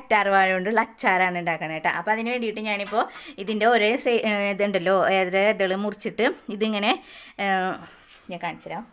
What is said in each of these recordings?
കറ്റാർ വാഴ കൊണ്ടുള്ള അച്ചാറാണ് ഉണ്ടാക്കുന്നത് കേട്ടോ. അപ്പോൾ അതിന് വേണ്ടിയിട്ട് ഞാനിപ്പോൾ ഇതിൻ്റെ ഒരേ ഇതുണ്ടല്ലോ ഇതൾ മുറിച്ചിട്ട് ഇതിങ്ങനെ ഞാൻ കാണിച്ചു തരാം.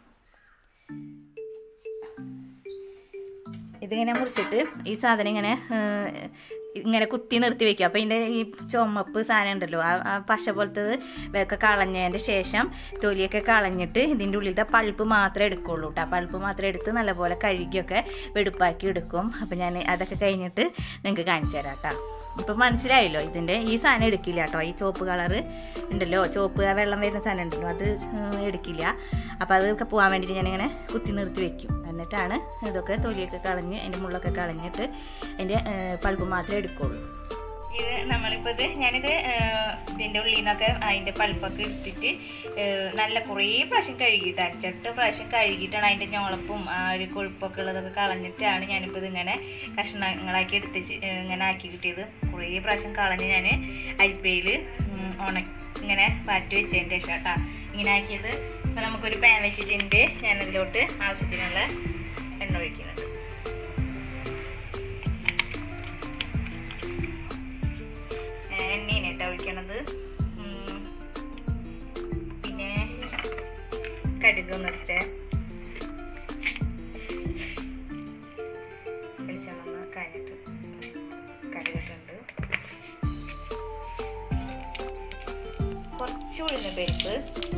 ഇതിങ്ങനെ മുറിച്ചിട്ട് ഈ സാധനം ഇങ്ങനെ കുത്തി നിർത്തി വെക്കും. അപ്പോൾ ഇതിൻ്റെ ഈ ചുമപ്പ് സാധനം ഉണ്ടല്ലോ ആ പശ പോലത്തത് ഒക്കെ കളഞ്ഞതിൻ്റെ ശേഷം തൊലിയൊക്കെ കളഞ്ഞിട്ട് ഇതിൻ്റെ ഉള്ളിലത്തെ പൾപ്പ് മാത്രമേ എടുക്കുള്ളൂ കേട്ടോ. പൾപ്പ് മാത്രം എടുത്ത് നല്ലപോലെ കഴുകിയൊക്കെ വെടുപ്പാക്കി എടുക്കും. അപ്പോൾ ഞാൻ അതൊക്കെ കഴിഞ്ഞിട്ട് നിങ്ങൾക്ക് കാണിച്ചു തരാം കേട്ടോ. ഇപ്പം മനസ്സിലായല്ലോ, ഇതിൻ്റെ ഈ സാധനം എടുക്കില്ല കേട്ടോ. ഈ ചുവപ്പ് കളറ് ഉണ്ടല്ലോ, ചുവപ്പ് വെള്ളം വരുന്ന സാധനം ഉണ്ടല്ലോ, അത് എടുക്കില്ല. അപ്പോൾ അതൊക്കെ പോകാൻ വേണ്ടിയിട്ട് ഞാനിങ്ങനെ കുത്തി നിർത്തി വെക്കും. എന്നിട്ടാണ് ഇതൊക്കെ തൊലിയൊക്കെ കളഞ്ഞ് അതിൻ്റെ മുള്ളൊക്കെ കളഞ്ഞിട്ട് അതിൻ്റെ പൾപ്പ് മാത്രമേ എടുക്കുള്ളൂ. ഇത് നമ്മളിപ്പോൾ ഞാനിത് ഇതിൻ്റെ ഉള്ളിൽ നിന്നൊക്കെ അതിൻ്റെ പൾപ്പൊക്കെ എടുത്തിട്ട് നല്ല കുറേ പ്രാവശ്യം കഴുകിയിട്ട് 5-8 പ്രാവശ്യം കഴുകിയിട്ടാണ് അതിൻ്റെ ഞോളപ്പും ആ ഒരു കൊഴുപ്പൊക്കെ ഉള്ളതൊക്കെ കളഞ്ഞിട്ടാണ് ഞാനിപ്പോൾ ഇതിങ്ങനെ കഷ്ണങ്ങളാക്കി ഇങ്ങനെ ആക്കി കിട്ടിയത്. കുറേ പ്രാവശ്യം കളഞ്ഞ് ഞാൻ അരിപ്പയിൽ ഇങ്ങനെ പാറ്റി വെച്ചതിൻ്റെ ശേഷം കേട്ടോ ഇങ്ങനെ ആക്കിയത്. അപ്പോൾ നമുക്കൊരു പാൻ വെച്ചിട്ടുണ്ട്. ഞാനതിലോട്ട് ആവശ്യത്തിനുള്ള എണ്ണ ഒഴിക്കുന്നുണ്ട്. എണ്ണയാണ് കേട്ടോ ഒഴിക്കണത്. പിന്നെ കടുക് നിർത്തേ വെളിച്ചെണ്ണ കഴിഞ്ഞിട്ട് കടുകിട്ടുണ്ട്. കുറച്ച് ഉഴുന്ന പരിപ്പ്,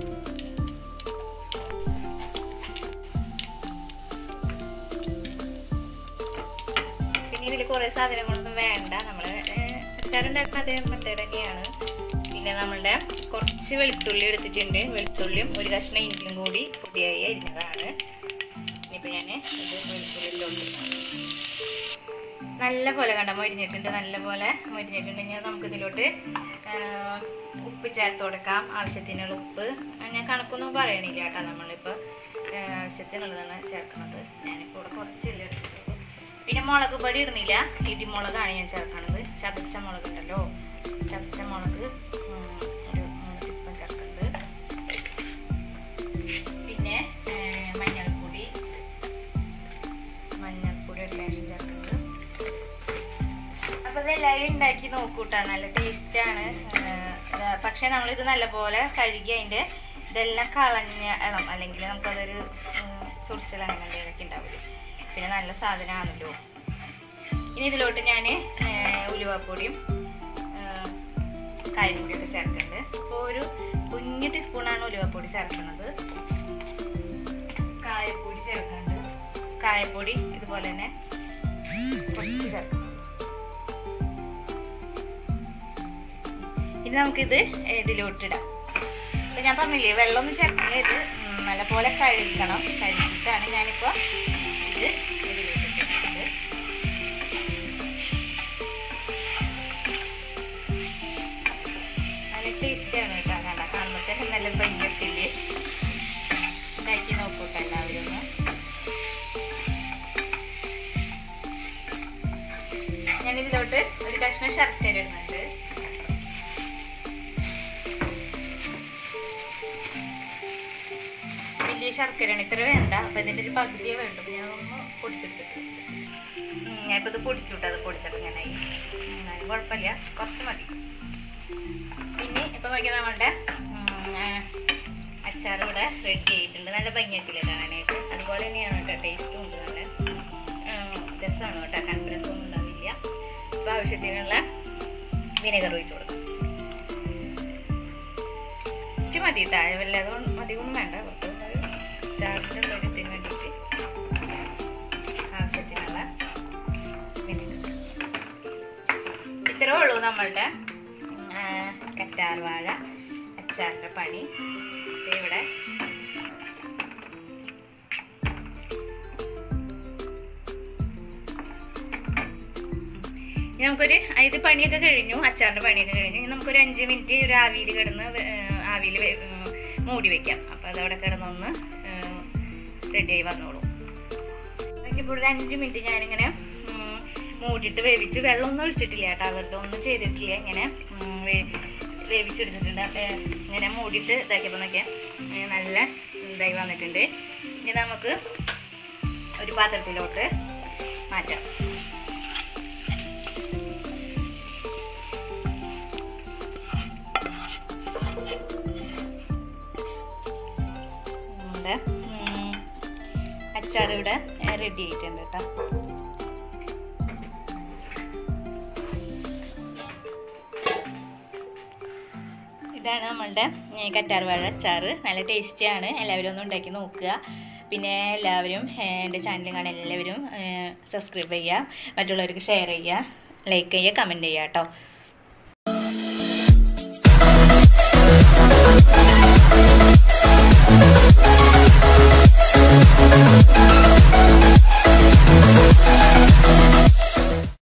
പിന്നെ ഇതിൽ കുറേ സാധനങ്ങളൊന്നും വേണ്ട, നമ്മൾ അച്ചാറുണ്ടാക്കുന്ന അതേ മെത്തേഡ് തന്നെയാണ്. പിന്നെ നമ്മളുടെ കുറച്ച് വെളുത്തുള്ളി എടുത്തിട്ടുണ്ട്. വെളുത്തുള്ളിയും ഒരു കഷ്ണം ഇഞ്ചിയും കൂടി പൊടിയായി അരിഞ്ഞതാണ്. ഇനിയിപ്പോൾ ഞാൻ ഇത് വെളുത്തുള്ളിയിലോട്ട് നല്ല പോലെ മൊരിഞ്ഞിട്ടുണ്ട്. നല്ല പോലെ മൊരിഞ്ഞിട്ടുണ്ടെങ്കിൽ നമുക്കിതിലോട്ട് ഉപ്പ് ചേർത്ത് കൊടുക്കാം. ആവശ്യത്തിനുള്ള ഉപ്പ് ഞാൻ കണക്കൊന്നും പറയണില്ല കേട്ടോ. നമ്മളിപ്പോൾ ആവശ്യത്തിനുള്ളതാണ് ചേർക്കുന്നത്. ഞാനിപ്പോൾ ഇവിടെ കുറച്ചില്ല എടുത്തിട്ടുള്ളൂ. പിന്നെ മുളക് പൊടി ഇടുന്നില്ല, ഇടിമുളകാണ് ഞാൻ ചേർക്കുന്നത്. ചതച്ച മുളകുണ്ടല്ലോ, ചതച്ച മുളക് ഒരു 3 ടീസ്പൂൺ ചേർക്കുന്നത്. പിന്നെ മഞ്ഞൾപ്പൊടി ഒരു ലേശം ചേർക്കുന്നത്. അപ്പോൾ ഇതെല്ലാവരും ഉണ്ടാക്കി നോക്കൂട്ടാ, നല്ല ടേസ്റ്റാണ്. പക്ഷേ നമ്മളിത് നല്ലപോലെ കഴുകി അതിൻ്റെ ഇതെല്ലാം കളഞ്ഞണം, അല്ലെങ്കിൽ നമുക്കതൊരു ചൊറിച്ചിൽ അങ്ങനെ എന്തെങ്കിലുമൊക്കെ ഉണ്ടാവില്ല. പിന്നെ നല്ല സാധനമാണല്ലോ. ഇനി ഇതിലോട്ട് ഞാൻ ഉലുവപ്പൊടിയും കായപ്പൊടിയൊക്കെ ചേർക്കുന്നുണ്ട്. അപ്പോൾ ഒരു കുഞ്ഞ് ടീസ്പൂണാണ് ഉലുവപ്പൊടി ചേർക്കുന്നത്. കായപ്പൊടി ചേർക്കുന്നുണ്ട്. കായപ്പൊടി ഇതുപോലെ തന്നെ കുറച്ച് ചേർക്കണം. ഇനി നമുക്കിത് ഇതിലോട്ടിടാം. അപ്പോൾ ഞാൻ പറഞ്ഞില്ലേ വെള്ളമൊന്നും ചേർക്കില്ല, ഇത് നല്ലപോലെ കഴുകണം. കഴുകിയിട്ടാണ് ഞാനിപ്പോൾ ഇത് ഇതിലോട്ടിട്ടുണ്ട്. നല്ല ടേസ്റ്റാണ് കേട്ടോ. കാണുമ്പോഴത്തേക്കും നല്ല ഭംഗിയൊക്കെ ഉണ്ടാക്കി നോക്കൂട്ടോ എല്ലാവരും ഒന്ന്. ഞാനിതിലോട്ട് ഒരു കഷ്ണം ശർക്കര ഇടുന്നുണ്ട്. വലിയ ശർക്കരയാണ്, ഇത്ര വേണ്ട. അപ്പം ഇതിൻ്റെ ഒരു പകുതിയേ വേണ്ടു. ഞാനൊന്ന് പൊടിച്ചെടുത്തിട്ട് ഞാനിപ്പോൾ ഇത് പൊടിക്കൂട്ടോ. അത് പൊടിച്ചപ്പോൾ ഞാനായി, എന്നാലും കുഴപ്പമില്ല, കുറച്ച് മതി. പിന്നെ ഇപ്പം നോക്കിയാൽ നമ്മളുടെ അച്ചാർ ഇവിടെ റെഡി ആയിട്ടുണ്ട്. നല്ല ഭംഗിയാക്കില്ല കാണാനായിട്ട്. അതുപോലെ തന്നെയാണ് കേട്ടോ, ടേസ്റ്റും ഉണ്ട്. നല്ല രസമാണ് കേട്ടോ, കൺഫ്രൻസൊന്നും ഉണ്ടാവില്ല. അപ്പോൾ ആവശ്യത്തിനുള്ള വിനെഗർ ഒഴിച്ച് കൊടുക്കും. ഇച്ചിരി മതി കേട്ടോ, വല്ലാതെ അധികമൊന്നും വേണ്ട. ചാറിൻ്റെ വെള്ളത്തിന് വേണ്ടിയിട്ട് ആവശ്യത്തിനുള്ള വിനെഗർ. ഇത്രേ ഉള്ളൂ നമ്മളുടെ കറ്റാർ വാഴ അച്ചാറിൻ്റെ പണി. ഇവിടെ നമുക്കൊരു ഇത് പണിയൊക്കെ കഴിഞ്ഞു, അച്ചാറിൻ്റെ പണിയൊക്കെ കഴിഞ്ഞു. നമുക്കൊരു 5 മിനിറ്റ് ഒരു ആവിയിൽ കിടന്ന് ആവിയിൽ മൂടി വയ്ക്കാം. അപ്പോൾ അതവിടെ കിടന്നൊന്ന് റെഡിയായി വന്നോളൂ. ഇപ്പോൾ ഒരു 5 മിനിറ്റ് ഞാനിങ്ങനെ മൂടിയിട്ട് വേവിച്ചു. വെള്ളമൊന്നും ഒഴിച്ചിട്ടില്ല കേട്ടോ, വെറുതെ ഒന്നും ചെയ്തിട്ടില്ല. ഇങ്ങനെ വേവിച്ചെടുത്തിട്ടുണ്ട്. അപ്പോൾ ഇങ്ങനെ മൂടിയിട്ട് ഇതാക്കിയപ്പോൾ നോക്കിയാൽ നല്ല ഇതായി വന്നിട്ടുണ്ട്. ഇനി നമുക്ക് ഒരു പാത്രത്തിലോട്ട് മാറ്റാം. നമ്മളുടെ അച്ചാർ ഇവിടെ റെഡി ആയിട്ടുണ്ട് കേട്ടോ. ഇതാണ് നമ്മളുടെ കറ്റാർ വാഴ അച്ചാർ. നല്ല ടേസ്റ്റിയാണ്. എല്ലാവരും ഒന്ന് ഉണ്ടാക്കി നോക്കുക. പിന്നെ എല്ലാവരും എൻ്റെ ചാനൽ കാണാൻ എല്ലാവരും സബ്സ്ക്രൈബ് ചെയ്യുക, മറ്റുള്ളവർക്ക് ഷെയർ ചെയ്യുക, ലൈക്ക് ചെയ്യുക, കമൻറ്റ് ചെയ്യുക കേട്ടോ.